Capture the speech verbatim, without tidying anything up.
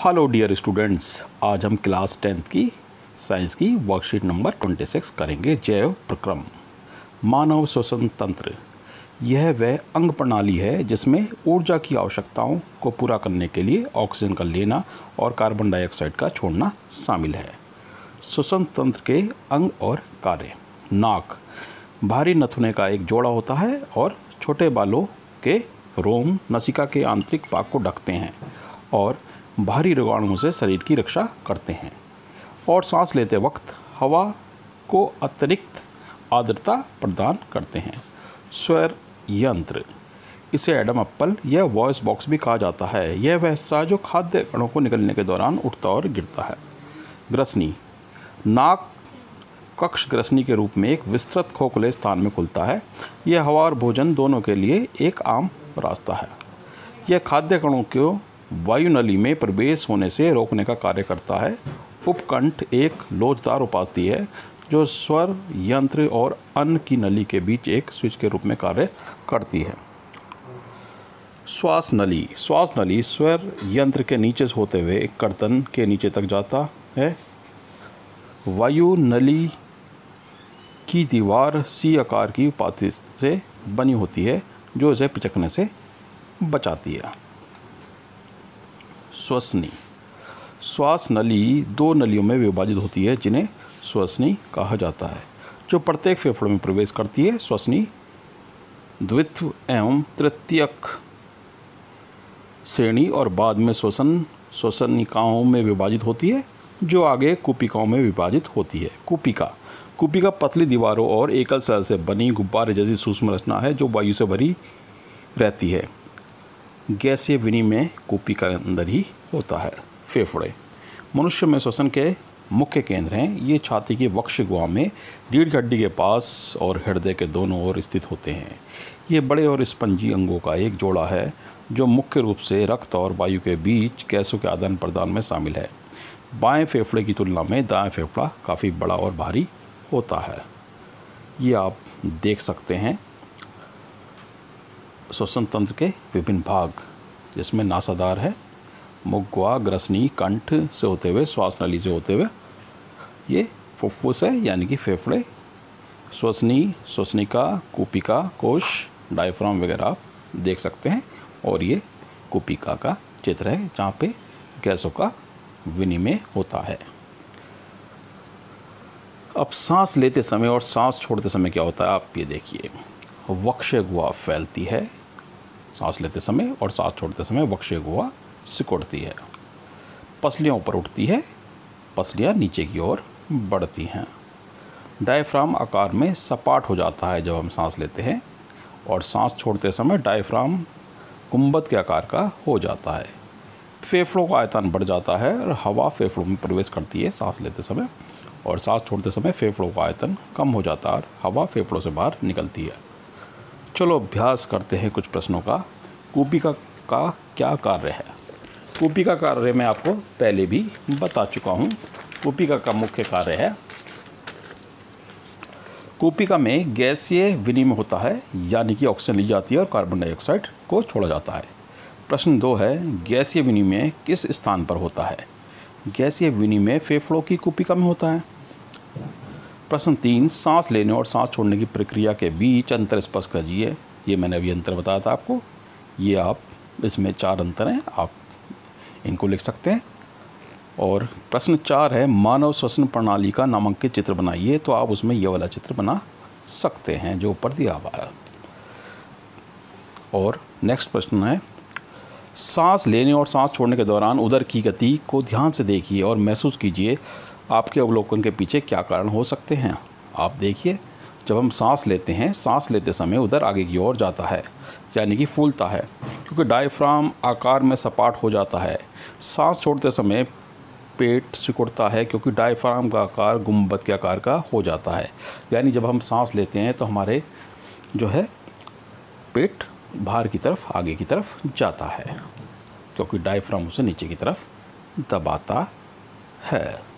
Hello dear students, आज हम class tenth की साइंस की वर्कशीट नंबर छब्बीस करेंगे। जैव प्रक्रम। मानव श्वसन तंत्र यह वह अंग प्रणाली है जिसमें ऊर्जा की आवश्यकताओं को पूरा करने के लिए ऑक्सीजन का लेना और कार्बन डाइऑक्साइड का छोड़ना शामिल है। श्वसन तंत्र के अंग और कार्य। नाक भारी नथुने का एक जोड़ा होता है और छोटे बालों के रोम नसिका के आंतरिक भाग को ढकते हैं और भारी रोगाणुओं से शरीर की रक्षा करते हैं और सांस लेते वक्त हवा को अतिरिक्त आर्द्रता प्रदान करते हैं। स्वर यंत्र इसे एडम एप्पल या वॉइस बॉक्स भी कहा जाता है। यह वह हिस्सा है जो खाद्य कणों को निकलने के दौरान उठता और गिरता है। ग्रसनी नाक कक्ष ग्रसनी के रूप में एक विस्तृत खोखले स्थान में खुलता है। यह हवा और भोजन दोनों के लिए एक आम रास्ता है। यह खाद्य कणों को वायु नली में प्रवेश होने से रोकने का कार्य करता है। उपकंठ एक लोचदार उपास्थि है जो स्वर यंत्र और अन्न की नली के बीच एक स्विच के रूप में कार्य करती है। श्वास नली श्वास नली स्वर यंत्र के नीचे से होते हुए कर्तन के नीचे तक जाता है। वायु नली की दीवार सी आकार की उपास्थि से बनी होती है जो इसे पिचकने से बचाती है। श्वसनी श्वास नली दो नलियों में विभाजित होती है जिन्हें श्वसनी कहा जाता है, जो प्रत्येक फेफड़े में प्रवेश करती है। श्वसनी द्वितीय एवं तृतीयक श्रेणी और बाद में श्वसन श्वसनिकाओं में विभाजित होती है जो आगे कूपिकाओं में विभाजित होती है। कूपिका कूपिका पतली दीवारों और एकल सेल से बनी गुब्बारे जैसी सूक्ष्म रचना है जो वायु से भरी रहती है। गैसीय विनिमय कूपिका के अंदर ही होता है। फेफड़े मनुष्य में श्वसन के मुख्य केंद्र हैं। ये छाती की वक्ष गुहा में रीढ़ की हड्डी के पास और हृदय के दोनों ओर स्थित होते हैं। ये बड़े और स्पंजी अंगों का एक जोड़ा है जो मुख्य रूप से रक्त और वायु के बीच गैसों के आदान प्रदान में शामिल है। बाएं फेफड़े की तुलना में दाएं फेफड़ा काफ़ी बड़ा और भारी होता है। ये आप देख सकते हैं श्वसन तंत्र के विभिन्न भाग, जिसमें नासादार है, मुख, ग्रसनी, कंठ से होते हुए श्वास नली से होते हुए ये फुफ्फुस है यानी कि फेफड़े, श्वसनी, श्वसनिका, कूपिका, कोश, डायफ्राम वगैरह आप देख सकते हैं। और ये कूपिका का चित्र है जहाँ पे गैसों का विनिमय होता है। अब सांस लेते समय और सांस छोड़ते समय क्या होता है आप ये देखिए। वक्षीय गुहा फैलती है सांस लेते समय और सांस छोड़ते समय वक्षीय गुहा सिकुड़ती है। पसलियाँ ऊपर उठती है, पसलियाँ नीचे की ओर बढ़ती हैं। डायफ्राम आकार में सपाट हो जाता है जब हम सांस लेते हैं और सांस छोड़ते समय डायफ्राम गुंबद के आकार का हो जाता है। फेफड़ों का आयतन बढ़ जाता है और हवा फेफड़ों में प्रवेश करती है सांस लेते समय, और सांस छोड़ते समय फेफड़ों का आयतन कम हो जाता है और हवा फेफड़ों से बाहर निकलती है। चलो अभ्यास करते हैं कुछ प्रश्नों का। कूपिका का क्या कार्य है? कूपिका का कार्य मैं आपको पहले भी बता चुका हूँ। कूपिका का मुख्य कार्य है, कूपिका में गैसीय विनिमय होता है यानी कि ऑक्सीजन ली जाती है और कार्बन डाइऑक्साइड को छोड़ा जाता है। प्रश्न दो है, गैसीय विनिमय किस स्थान पर होता है? गैसीय विनिमय फेफड़ों की कूपिका में होता है। प्रश्न तीन, सांस लेने और सांस छोड़ने की प्रक्रिया के बीच अंतर स्पष्ट कीजिए। ये मैंने अभी अंतर बताया था आपको। ये आप इसमें चार अंतर हैं, आप इनको लिख सकते हैं। और प्रश्न चार है, मानव श्वसन प्रणाली का नामांकित चित्र बनाइए। तो आप उसमें ये वाला चित्र बना सकते हैं जो ऊपर दिया हुआ है। और नेक्स्ट प्रश्न है, सांस लेने और सांस छोड़ने के दौरान उदर की गति को ध्यान से देखिए और महसूस कीजिए आपके अवलोकन के पीछे क्या कारण हो सकते हैं। आप देखिए, जब हम सांस लेते हैं, सांस लेते समय उदर आगे की ओर जाता है यानी कि फूलता है क्योंकि डायफ्राम आकार में सपाट हो जाता है। सांस छोड़ते समय पेट सिकुड़ता है क्योंकि डायफ्राम का आकार गुंबद के आकार का हो जाता है। यानी जब हम सांस लेते हैं तो हमारे जो है पेट बाहर की तरफ आगे की तरफ जाता है क्योंकि डायफ्राम उसे नीचे की तरफ दबाता है।